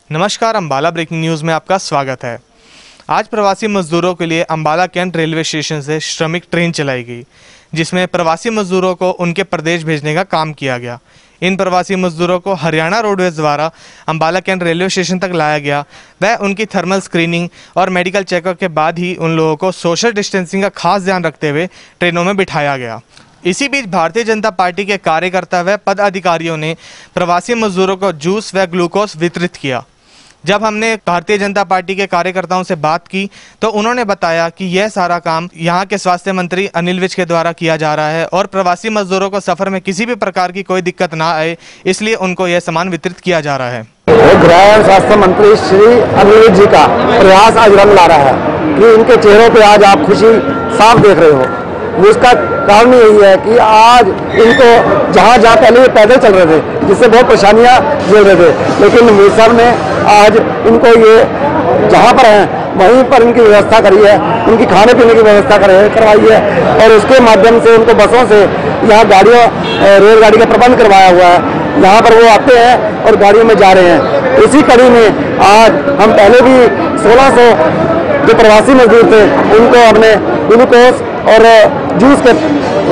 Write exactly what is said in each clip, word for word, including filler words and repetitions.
नमस्कार, Ambala breaking news में आपका स्वागत है। आज प्रवासी मजदूरों के लिए अंबाला कैंट रेलवे स्टेशन से श्रमिक ट्रेन चलाई गई, जिसमें प्रवासी मजदूरों को उनके प्रदेश भेजने का काम किया गया। इन प्रवासी मजदूरों को हरियाणा रोडवेज द्वारा अंबाला कैंट रेलवे स्टेशन तक लाया गया। वह उनकी थर्मल स्क्रीनिंग और मेडिकल चेकअप के बाद ही उन लोगों को सोशल डिस्टेंसिंग का खास ध्यान रखते हुए ट्रेनों में बिठाया गया। इसी बीच भारतीय जनता पार्टी के कार्यकर्ता व पदाधिकारियों ने प्रवासी मजदूरों को जूस व ग्लूकोज वितरित किया। जब हमने भारतीय जनता पार्टी के कार्यकर्ताओं से बात की तो उन्होंने बताया कि यह सारा काम यहां के स्वास्थ्य मंत्री अनिल विज के द्वारा किया जा रहा है और प्रवासी मजदूरों को सफर में किसी भी प्रकार की कोई दिक्कत ना आए, इसलिए उनको यह सामान वितरित किया जा रहा है। गृह स्वास्थ्य मंत्री श्री अनिल विज जी का प्रयास आज रंग ला रहा है कि इनके चेहरों पे आज आप खुशी साफ देख रहे हो। उसका कारण यही है कि आज इनको जहाँ जहाँ पहले ये पैदल चल रहे थे, जिससे बहुत परेशानियाँ झेल रहे थे, लेकिन मिसर ने आज इनको ये जहाँ पर हैं वहीं पर इनकी व्यवस्था करी है, उनकी खाने पीने की व्यवस्था करवाई है और उसके माध्यम से उनको बसों से यहाँ गाड़ियों रेलगाड़ी का प्रबंध करवाया हुआ है। यहाँ पर वो आते हैं और गाड़ियों में जा रहे हैं। इसी कड़ी में आज हम पहले भी सोलह सौ जो प्रवासी मजदूर थे उनको हमने ग्लूकोज और जूस के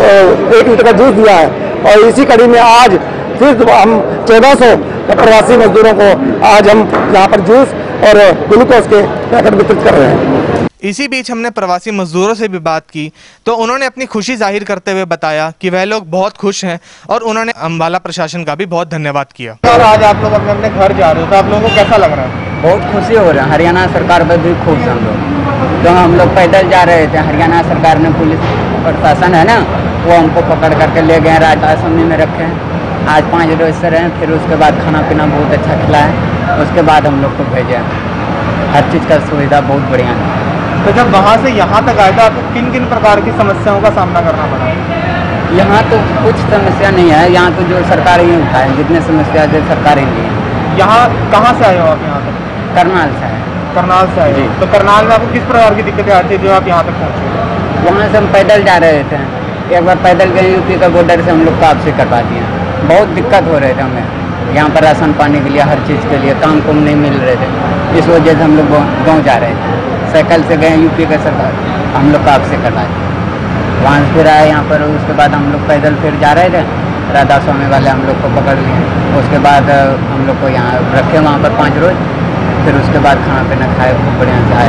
एक लीटर का जूस दिया है और इसी कड़ी में आज फिर हम चौदह सौ प्रवासी मजदूरों को आज हम यहाँ पर जूस और ग्लूकोज के पैकेट वितरित कर रहे हैं। इसी बीच हमने प्रवासी मजदूरों से भी बात की तो उन्होंने अपनी खुशी जाहिर करते हुए बताया कि वह लोग बहुत खुश हैं और उन्होंने अंबाला प्रशासन का भी बहुत धन्यवाद किया। और आज आप लोग अपने अपने घर जा रहे हो तो आप लोगों को कैसा लग रहा है? बहुत खुशी हो रहा है। हरियाणा सरकार पर भी खुश हम लोग। तो हम लोग पैदल जा रहे थे, हरियाणा सरकार ने पुलिस प्रशासन है ना, वो हमको पकड़ करके ले गए, राज असेंबली में रखे हैं। आज पाँच रोज से रहे, फिर उसके बाद खाना पीना बहुत अच्छा खिलाया, उसके बाद हम लोग को भेजे। हर चीज़ का सुविधा बहुत बढ़िया है। तो जब वहाँ से यहाँ तक आए तो आपको किन किन प्रकार की समस्याओं का सामना करना पड़ा? यहाँ तो कुछ समस्या नहीं है, यहाँ तो जो सरकार ही उठाए, जितने समस्या जो सरकार ही ली है। यहाँ कहाँ से आए हो आप? यहाँ तक करनाल से है। करनाल से आए हो। तो करनाल में आपको किस प्रकार की दिक्कतें आती है जो आप यहाँ तक पहुँचे? वहाँ से हम पैदल जा रहे थे, एक बार पैदल गए यूपी का बॉर्डर से हम लोग वापसी करवा दिए। बहुत दिक्कत हो रहे थे हमें यहाँ पर, राशन पानी के लिए, हर चीज़ के लिए, काम कुम नहीं मिल रहे थे। इस वजह से हम लोग गाँव जा रहे थे, साइकिल से गए यूपी का सरकार, हम लोग वापसी करवा दिए। वहाँ से फिर आए यहाँ पर, उसके बाद हम लोग पैदल फिर जा रहे थे, राधा स्वामी वाले हम लोग को पकड़ लिए। उसके बाद हम लोग को यहाँ रखे वहाँ पर पाँच रोज, फिर उसके बाद खाना पीना खाए, खूब बढ़िया से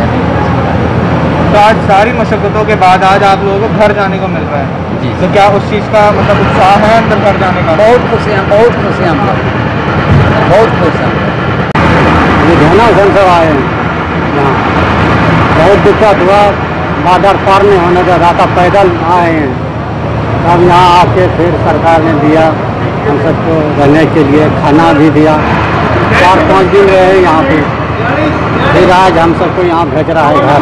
आए। तो आज सारी मशक्क़तों के बाद आज आप लोगों को घर जाने को मिल रहा है जी। तो क्या उस चीज़ का मतलब उत्साह है अंदर घर जाने का? बहुत खुशी हैं, बहुत खुशी हैं हम लोग, बहुत खुश हैं। लुधियाना से आए हैं यहाँ, बहुत दिक्कत हुआ, बादर पार नहीं होने का रास्ता पैदल आए हैं। तब यहाँ आके फिर सरकार ने दिया हम सबको रहने के लिए, खाना भी दिया। चार पाँच दिन रहे यहाँ पे, फिर आज हम सबको यहाँ भेज रहा है घर।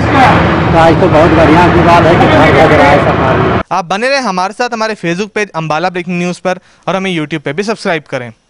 तो आज तो बहुत बढ़िया की बात है कि घर भेज रहा है सरकार। आप बने रहे हमारे साथ हमारे Facebook page Ambala breaking news पर और हमें यूट्यूब पे भी सब्सक्राइब करें।